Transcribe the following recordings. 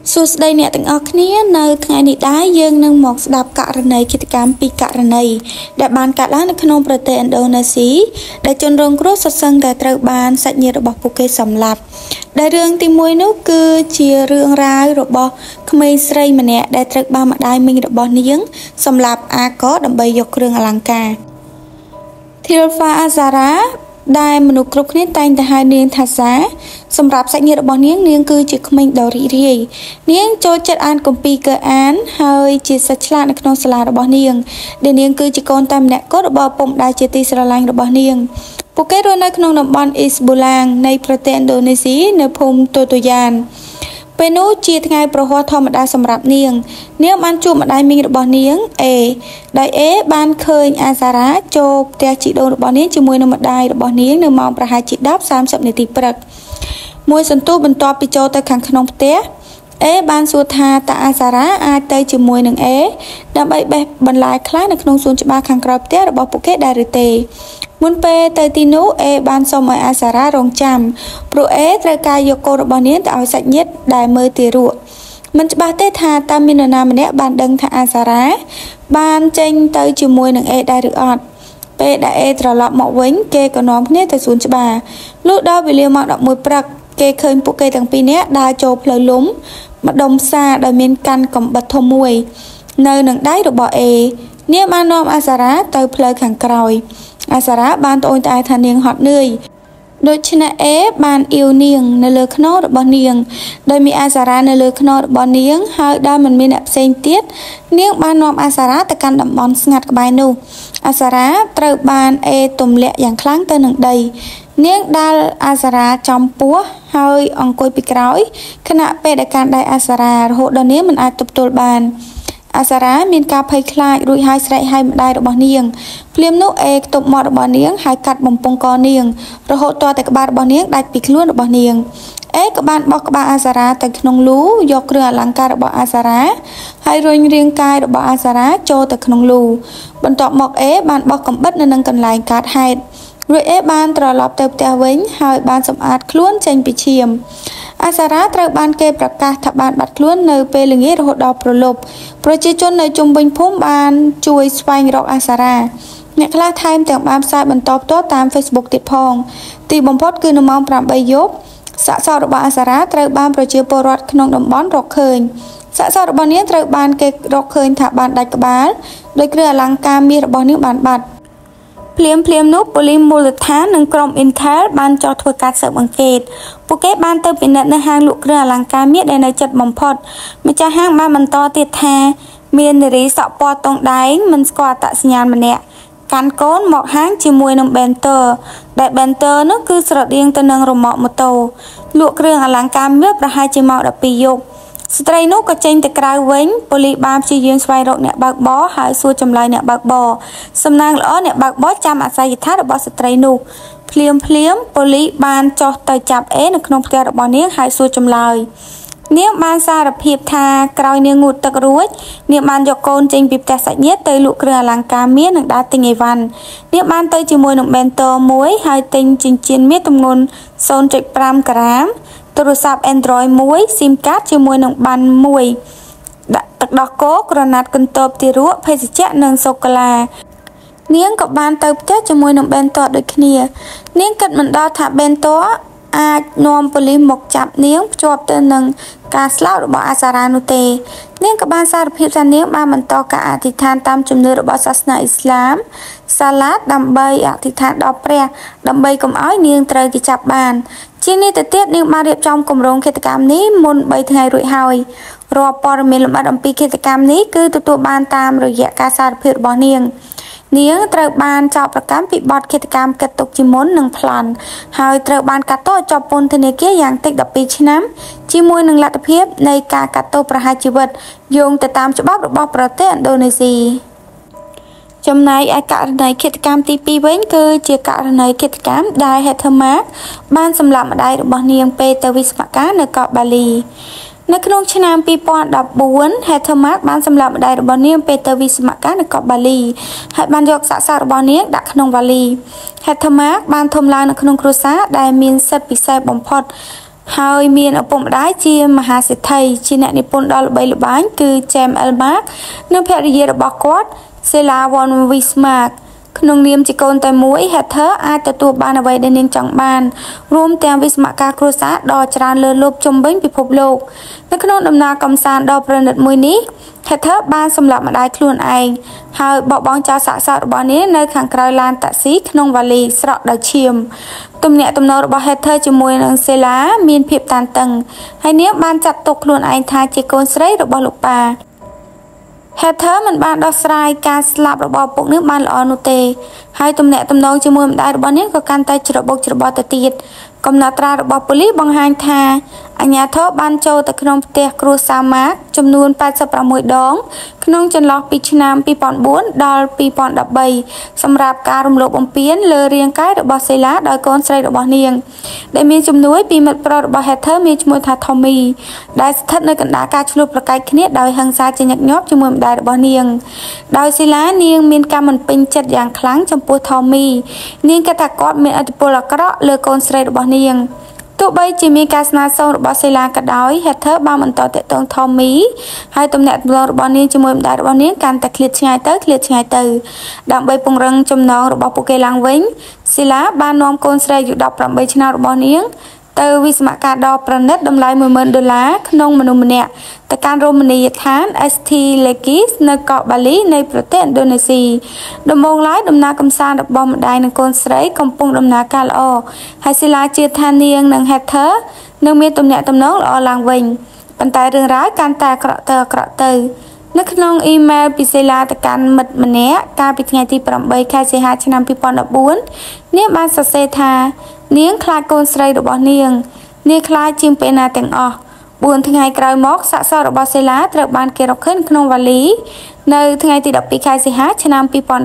សួស្តីអ្នកទាំងអស់គ្នានៅថ្ងៃនេះដែរយើងនឹងមកស្ដាប់ករណីឃាតកម្មពីរករណីដែលបានកើតឡើងនៅក្នុងប្រទេសឥណ្ឌូនេស៊ីដែលជនរងគ្រោះសុទ្ធសឹងតែត្រូវបានសាច់ញាតិរបស់ពួកគេសម្លាប់ដែលរឿងទី1នោះគឺជារឿងរ៉ាវរបស់ក្មេងស្រីម្នាក់ដែលត្រូវបានម្ដាយមីងរបស់នាងសម្លាប់អាកដើម្បីយកគ្រឿងអលង្ការ Thilfa Azara ដែលមនុស្សគ្រប់គ្នាតែងតែហៅនាងថាសាសម្រាប់សាច់ញាតិរបស់នាងគឺជាក្មេងដ៏រីករាយនាងចូលចិត្តអានគម្ពីរកូរ៉ានហើយជាសិស្សឆ្លាតនៅក្នុងសាលារបស់នាងដែលនាងគឺជាកូនតែម្នាក់គត់របស់ពុំដែលជាទីស្រឡាញ់របស់នាងពួកគេរស់នៅក្នុងតំបន់អ៊ីស្បូឡាងនៃប្រទេសឥណ្ឌូនេស៊ីនៅភូមិតូតូយ៉ានពេលនោះជាថ្ងៃប្រហ័សធម្មតាសម្រាប់នាងបានជួបម្ដាយមីងរបស់នាងដោយបានឃើញអាសារ៉ាចូលផ្ទះជីដូនរបស់នាងជាមួយនឹងម្ដាយរបស់នាងនៅម៉ោងប្រហែលជា 10:30 នាទីព្រឹកមួយសន្ទុះបន្ទាប់ពីចូលទៅខាងក្នុងផ្ទះបានសួរថាតើអាសារ៉ាអាចទៅជាមួយនឹងដើម្បីបេះបន្លែខ្លះនៅក្នុងសួនច្បារខាងក្រោយផ្ទះរបស់ពួកគេដែរឬទេមុនពេលទៅទីនោះបានសុំឲ្យអាសារ៉ារងចាំព្រោះត្រូវការយកកូនរបស់នាងទៅឲ្យសាច់ញាតិដែលមើលទារកមិនច្បាស់ទេថាតើមាននរណាម្នាក់បានដឹងថាអាសារ៉ាបានចេញទៅជាមួយនឹងដែរឬអត់ពេលដែលត្រឡប់មកវិញគេក៏នាំគ្នាទៅសួនច្បារលុះដល់វេលាម៉ោង 11 ព្រឹកគេឃើញពួកគេទាំងពីរនាក់ដើរចូលផ្លូវលំម្ដុំផ្សារដែលមានកាន់កំបិតធំមួយនៅនឹងដៃរបស់នាងបាននាំអាសារ៉ាទៅផ្លូវខាងក្រោយអាសារ៉ាបានត្អូញត្អែថានាងហត់នឿយដូច្នេះបានអ៊ីវនាងនៅលើខ្នងរបស់នាងដោយមានអាសារ៉ានៅលើខ្នងរបស់នាងហើយដែលមិនមានអ្នកផ្សេងទៀតនាងបាននាំអាសារ៉ាទៅកាន់តំបន់ស្ងាត់ក្បែរនោះអាសារ៉ាត្រូវបានទម្លាក់យ៉ាងខ្លាំងទៅនឹងដីនាងដាល់អាសារ៉ាចំពោះហើយអង្គុយពីក្រោយខណៈពេលដែលកាន់ដៃអាសារ៉ារហូតដល់នាងមិនអាចទប់ទល់បានអាសារ៉ាមានការភ័យខ្លាចរួចហើយស្រែកហៅម្ដាយរបស់នាងភ្លាមនោះខ្ទប់មាត់របស់នាងហើយកាត់បំពង់កនាងរហូតទាល់តែក្បាលរបស់នាងដាច់ពីខ្លួនរបស់នាងក៏បានបោះក្បាលអាសារ៉ាទៅក្នុងលូយកគ្រឿងអលង្ការរបស់អាសារ៉ាហើយរុញរាងកាយរបស់អាសារ៉ាចូលទៅក្នុងលូបន្ទាប់មកបានបោះកំបិតនៅនឹងកន្លែងកើតហេតុរួចបានត្រឡប់ទៅផ្ទះវិញហើយបានសម្អាតខ្លួនចេញពីឈាមអាសារ៉ាត្រូវបានគេប្រកាសថាបានបាត់ខ្លួននៅពេលល្ងាចរហូតដល់ព្រលប់ប្រជាជននៅជុំវិញភូមិបានជួយស្វែងរកអាសារ៉ាអ្នកខ្លះថែមទាំងបានផ្សាយបន្តផ្ទាល់តាម Facebook ទៀតផងទីបំផុតគឺនៅម៉ោង 8 យប់សាកសពរបស់អាសារ៉ាត្រូវបានប្រជាពលរដ្ឋក្នុងតំបន់រកឃើញសាកសពរបស់នាងត្រូវបានគេរកឃើញថាបានដាច់ក្បាលដោយគ្រឿងអលង្ការមាសរបស់នាងបានបាត់ភ្លាមនោះប៉ូលីសមូលដ្ឋាននិងក្រុម Intel បានចោទធ្វើការស៊ើបអង្កេតពួកគេបានទៅពិនិត្យនៅហាងលក់គ្រឿងអលង្ការមាសដែលនៅជិតបំផុតម្ចាស់ហាងបានបន្តទៀតថាមាននារីសក់ពណ៌តុងដែងមិនស្គាល់អត្តសញ្ញាណម្នាក់កាន់កូនមកហាងជាមួយនឹង Benter ដែល Benter នោះគឺស្រដៀងទៅនឹងរ៉ឺម៉កម៉ូតូលក់គ្រឿងអលង្ការមាសប្រហែលជាម៉ោង 12 យប់ស្ត្រីនោះក៏ចេញទៅក្រៅវិញប៉ូលីសបានព្យាយាមស្វែងរកអ្នកបើកបរហើយសួរចម្លើយអ្នកបើកបរសំណាងល្អអ្នកបើកបរចាំអាស័យដ្ឋានរបស់ស្ត្រីនោះភ្លាមប៉ូលីសបានចុះទៅចាប់នៅក្នុងផ្ទះរបស់នាងហើយសួរចម្លើយនាងបានសារភាពថាក្រោយនាងងូតទឹករួចនាងបានយកកូនចេញពីផ្ទះសាច់ញាតិទៅលក់គ្រឿងអលង្ការមាសនិងដើរទិញអីវ៉ាន់នាងបានទៅជាមួយនឹង Benter មួយហើយទិញចិញ្ចៀនមាសទម្ងន់ 0.5 ក្រាមទូរស័ព្ទ Android មួយ SIM card ជាមួយនឹងបានមួយដាក់ទឹកដោះគោក្រណាត់កន្ទប់ទារកភេសជ្ជៈនិងសូកូឡានាងក៏បានទៅផ្ទះជាមួយនឹង Benter ដូចគ្នានាងគិតមិនដល់ថា Benter អាចនាំប៉ូលីសមកចាប់នាងភ្ជាប់ទៅនឹងការស្លាប់របស់អាសារ៉ានោះទេនាងក៏បានសារភាពថានាងបានបន្តការអធិដ្ឋានតាមជំនឿរបស់សាសនាអ៊ីស្លាមសាឡាតដើម្បីអធិដ្ឋានដល់ព្រះដើម្បីកុំឲ្យនាងត្រូវគេចាប់បានជានេះទៅទៀតនាងបានរៀបចំគម្រោងឃាតកម្មនេះមុន 3 ថ្ងៃរួចហើយរាល់ព័ត៌មានលម្អិតអំពីឃាតកម្មនេះគឺទទួលបានតាមរយៈការសារភាពរបស់នាងត្រូវបានចោទប្រកាន់ពីបទឃាតកម្មកិត្តទុកជាមុននិងប្លន់ហើយត្រូវបានកាត់ទោសជាប់ពន្ធនាគារយ៉ាងតិច 12 ឆ្នាំជាមួយនឹងលទ្ធភាពនៃការកាត់ទោសប្រហារជីវិតយោងទៅតាមច្បាប់របស់ប្រទេសឥណ្ឌូនេស៊ីចំណែកឯករណីឃាតកម្មទី 2 វិញគឺជាករណីឃាតកម្មដែល Heather Mark បានសម្លាប់ម្ដាយរបស់នាងពេលទៅវិស្សមការនៅកោះបាលីនៅក្នុងឆ្នាំ 2014 Heather Mark បានសម្លាប់ម្ដាយរបស់នាងពេលទៅវិស្សមការនៅកោះបាលីហើយបានយកសាកសពរបស់នាងដាក់ក្នុងវ៉ាលី Heather Mark បានធំឡើងនៅក្នុងគ្រួសារដែលមានសិទ្ធិពិសេសបំផុតហើយមានឪពុកម្ដាយជាមហាសេដ្ឋីជាអ្នកនិពន្ធដ៏ល្បីល្បាញគឺ James L. Mark និងភរិយារបស់គាត់ Stella von Bismarck ក្នុងនាមជាកូនតែមួយ Heather អាចទទួលបានអ្វីដែលនាងចង់បានរួមទាំងវិស្មការគ្រួសារដ៏ច្រើនលើសលប់ជុំវិញពិភពលោកនៅក្នុងដំណើរកម្សាន្តដ៏ប្រណិតមួយនេះ Heather បានសម្លាប់ម្ដាយខ្លួនឯងហើយបោះបង់ចោលសាកសពរបស់នាងនៅខាងក្រៅឡានតាក់ស៊ីក្នុងវ៉ាលីស្រក់ដោយឈាមទំនាក់ទំនងរបស់ Heather ជាមួយនឹង Stella មានភាពតានតឹងហើយនាងបានចាត់ទុកខ្លួនឯងថាជាកូនស្រីរបស់លោកប៉ាHeather មិនបានដោះស្រាយការស្លាប់របស់ពុកនាងបានល្អនោះទេហើយទំនាក់ទំនងជាមួយម្ដាយរបស់នាងក៏កាន់តែច្របូកច្របល់ទៅទៀតកំណត់ត្រារបស់ប៉ូលីសបង្ហាញថាអាជ្ញាធរបានចូលទៅក្នុងផ្ទះគ្រួសារម៉ាកចំនួន86ដងក្នុងចន្លោះពីឆ្នាំ2004ដល់2013សម្រាប់ការរំលោភបំពានលើរាងកាយរបស់សេឡាដោយកូនស្រីរបស់នាងដែលមានជំនួយពីមិត្តប្រុសរបស់ Heather មានឈ្មោះថា Tommy ដែលស្ថិតនៅកណ្ដាលការឈ្លោះប្រកែកគ្នាដោយហិង្សាជាញឹកញាប់ជាមួយម្ដាយរបស់នាងដោយសេឡានាងមានការមិនពេញចិត្តយ៉ាងខ្លាំងចំពោះ Tommy នាងគិតថាគាត់មានឥទ្ធិពលអាក្រក់លើកូនស្រីរបស់នាងទោះបីជាមានការស្នើសុំរបស់សេឡាក៏ដោយ Heather បានបន្តតាក់ទង Tommy ហើយទំនាក់ទំនងរបស់នាងជាមួយម្ដាយរបស់នាងកាន់តែឃ្លាតឆ្ងាយទៅដើម្បីពង្រឹងចំណងរបស់ពួកគេឡើងវិញសេឡាបាននាំកូនស្រីអាយុ18ឆ្នាំរបស់នាងទៅវិស្មការដ៏ប្រណិតតម្លៃ$10,000ក្នុងមនុស្សម្នាក់ទៅកាន់រមណីយដ្ឋាន ST Legis នៅកោះបាលីនៃប្រទេសឥណ្ឌូនេស៊ីដំបូងឡើយដំណើរកម្សាន្តរបស់ម្ដាយនិងកូនស្រីកំពុងដំណើរការល្អហើយសេឡាជឿថានាងនិង Heather នឹងមានទំនាក់ទំនងល្អឡើងវិញប៉ុន្តែរឿងរ៉ាវកាន់តែអាក្រក់ទៅនៅក្នុងអ៊ីមែលពីសេឡាទៅកាន់មិត្តម្នាក់កាលពីថ្ងៃទី8ខែសីហាឆ្នាំ2014នាងបានសរសេរថានាងខ្លាចកូនស្រីរបស់នាងខ្លាចជាងពេលណាទាំងអស់4ថ្ងៃក្រោយមកសាកសពរបស់សេឡាត្រូវបានគេរកឃើញក្នុងវ៉ាលីនៅថ្ងៃទី12ខែសីហាឆ្នាំ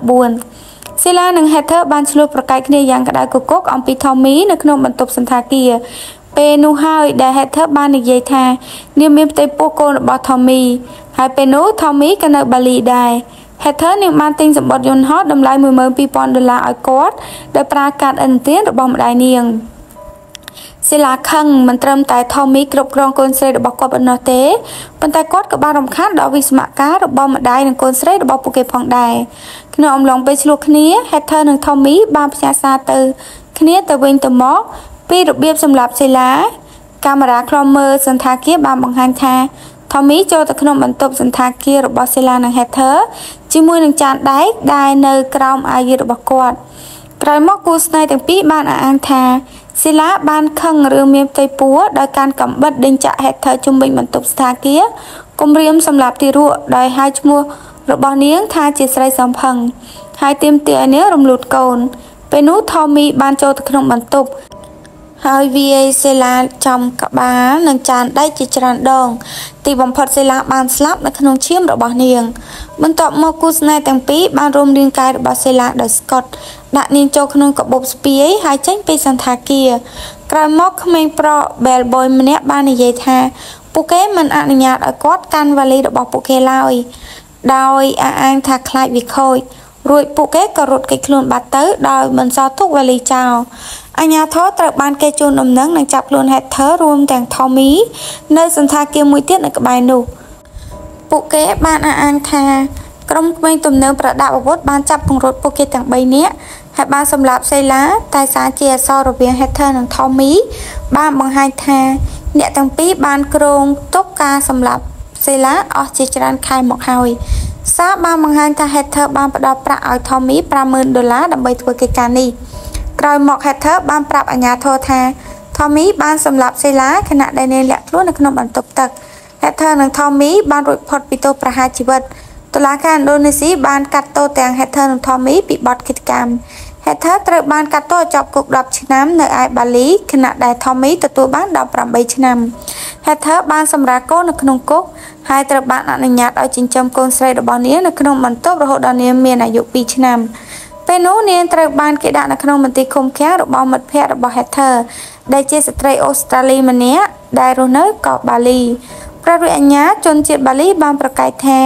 2014សេឡានិង Heather បានឆ្លោះប្រកែកគ្នាយ៉ាងក្តៅគគុកអំពី Tommy នៅក្នុងបន្ទប់សន្តាគារពេលនោះហើយដែល Heather បាននិយាយថានាងមានផ្ទៃពោះកូនរបស់ Tommy ហើយពេលនោះ Tommy ក៏នៅបាលីដែរ Heather នាងបានទិញសំបុត្រយន្តហោះតម្លៃ$12,000ឲ្យគាត់ដោយប្រើកាតឥណទានរបស់ម្ដាយនាងសេឡាខឹងមិនត្រឹមតែ Tommy គ្រប់គ្រងកូនស្រីរបស់គាត់ប៉ុណ្ណោះទេប៉ុន្តែគាត់ក៏បានរំខានដល់វិស្មការរបស់ម្ដាយនិងកូនស្រីរបស់ពួកគេផងដែរក្នុងអំឡុងពេលឆ្លោះគ្នា Heather និង Tommy បានផ្ញើសារទៅគ្នាទៅវិញទៅមកពីរបៀបសម្រាប់សេឡាកាមេរ៉ាឃ្លាំមើលសន្តាគារបានបង្ហាញថា Tommy ចូលទៅក្នុងបន្ទប់សន្តាគាររបស់សេឡានិង Heather ជាមួយនឹងចានដែកដែលនៅក្រោមអាវយឺតរបស់គាត់ក្រោយមកគូស្នេហ៍ទាំងពីរបានអះអាងថាសេឡាបានខឹងរឿងមានផ្ទៃពោះដោយការកំបិតដេញចាក់ Heather ជុំវិញបន្ទប់សន្តាគារគំរាមសម្លាប់ទារកដោយហៅឈ្មោះរបស់នាងថាជាស្រីសំផឹងហើយទាមទារឲ្យនាងរំលូតកូនពេលនោះ Tommy បានចូលទៅក្នុងបន្ទប់ហើយវាយសេឡាចំក្បាលនិងចានដែកជាច្រើនដងទីបំផុតសេឡាបានស្លាប់នៅក្នុងឈាមរបស់នាងបន្ទាប់មកគូស្នេហ៍ទាំងពីរបានរួមរាងកាយរបស់សេឡាដោយស្កុតដាក់នាងចូលក្នុងកាបូបស្ពាយហើយចេញពីសន្តាគារក្រោយមកក្មេងប្រុស Bellboy ម្នាក់បាននិយាយថាពួកគេមិនអនុញ្ញាតឲ្យគាត់កាន់វ៉ាលីរបស់ពួកគេឡើយដោយអះអាងថាខ្លាចវាខូចរួចពួកគេក៏រត់គេចខ្លួនបាត់ទៅដោយមិនសល់ទុកវ៉ាលីចោលអាជ្ញាធរត្រូវបានគេជូនដំណឹងនិងចាប់ខ្លួន Heather រួមទាំង Tommy នៅសន្តាគារមួយទៀតនៅក្បែរនោះពួកគេបានអះអាងថាក្រុមក្មេងទំនើបប្រដាប់អាវុធបានចាប់ពង្រត់ពួកគេទាំង3នាក់ហើយបានសម្លាប់សេឡាតែសារជាអក្សររវាង Heather និង Tommy បានបង្ហាញថាអ្នកទាំងពីរបានគ្រោងទុកការសម្លាប់សេឡាអស់ជាច្រើនខែមកហើយសារបានបង្ហាញថា Heather បានផ្ដល់ប្រាក់ឲ្យ Tommy $50,000ដើម្បីធ្វើកិច្ចការនេះក្រោយមក Heather បានប្រាប់អាជ្ញាធរថា Tommy បានសម្លាប់សេឡាខណៈដែលនាងលាក់ខ្លួននៅក្នុងបន្ទប់ទឹក Heather និង Tommy បានរួចផុតពីទោសប្រហារជីវិតតុលាការឥណ្ឌូនេស៊ីបានកាត់ទោសទាំង Heather និង Tommy ពីបទឃាតកម្ម Heather ត្រូវបានកាត់ទោសជាប់គុក10ឆ្នាំនៅឯបាលីខណៈដែល Tommy ទទួលបាន18ឆ្នាំ Heather បានសម្រាលកូននៅក្នុងគុកហើយត្រូវបានអនុញ្ញាតឲ្យចិញ្ចឹមកូនស្រីរបស់នាងនៅក្នុងបន្ទប់រហូតដល់នាងមានអាយុ2ឆ្នាំពេលនោះនាងត្រូវបានគេដាក់នៅក្នុងមន្ទីរឃុំឃាំងរបស់មិត្តភ័ក្តិរបស់ Heather ដែលជាស្ត្រីអូស្ត្រាលីម្នាក់ដែលរស់នៅកោះបាលីព្រះរាជអាជ្ញាជនជាតិបាលីបានប្រកាសថា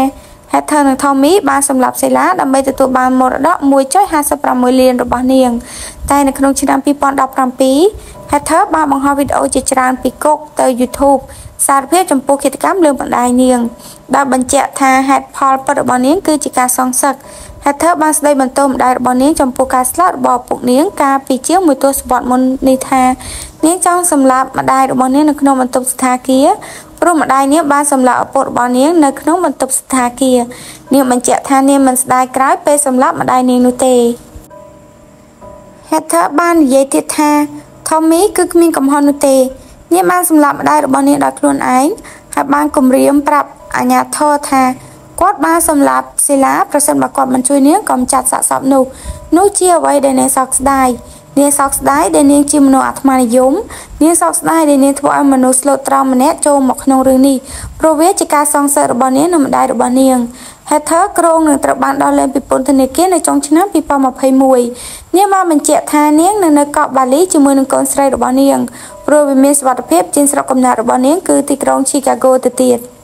Heather និង Tommy បានសម្លាប់ Sheila ដើម្បីទទួលបានមរតក 1.56 លានរបស់នាងតែនៅក្នុងឆ្នាំ 2017 Heather បានបង្ហោះវីដេអូជាច្រើនពីគុកទៅ YouTube សារភាពចំពោះឃាតកម្មលើបណ្ដាញនាងដែលបញ្ជាក់ថាហេតុផលពិតរបស់នាងគឺជាការសងសឹក Heather បានស្ដីបន្ទោសម្ដាយរបស់នាងចំពោះការស្លាប់របស់ឪពុកនាងកាលពីជាងមួយទសវត្សរ៍មុននេះថានាងចង់សម្លាប់ម្ដាយរបស់នាងនៅក្នុងបន្ទប់សណ្ឋាគារព្រោះម្ដាយនាងបានសម្លាប់ឪពុករបស់នាងនៅក្នុងបន្ទប់សណ្ឋាគារនាងបញ្ជាក់ថានាងមិនស្ដាយក្រោយពេលសម្លាប់ម្ដាយនាងនោះទេ Heather បាននិយាយទៀតថា Tommy គឺគ្មានកំហុសនោះទេនាងបានសម្លាប់ម្ដាយរបស់នាងដោយខ្លួនឯងហើយបានគំរាមប្រាប់អាជ្ញាធរថាគាត់បានសម្លាប់ Sheila ប្រសិនបើគាត់មិនជួយនាងកុំចាត់សាកសពនោះជាអ្វីដែលនាងសោកស្ដាយនាងសោកស្ដាយដែលនាងជាមនុស្សអាត្មានិយមនាងសោកស្ដាយដែលនាងធ្វើឲ្យមនុស្សស្លូតត្រង់ម្នាក់ចូលមកក្នុងរឿងនេះព្រោះវាជាការសងសឹករបស់នាងនិងម្ដាយរបស់នាង Heather ក្រុងនឹងត្រូវបានដោះលែងពីពន្ធនាគារនៅចុងឆ្នាំ 2021 នាងបានបញ្ជាក់ថានាងនៅកោះបាលីជាមួយនឹងកូនស្រីរបស់នាងព្រោះវាមានសុវត្ថិភាពជាងស្រុកកំណើតរបស់នាងគឺទីក្រុង Chicago ទៅទៀត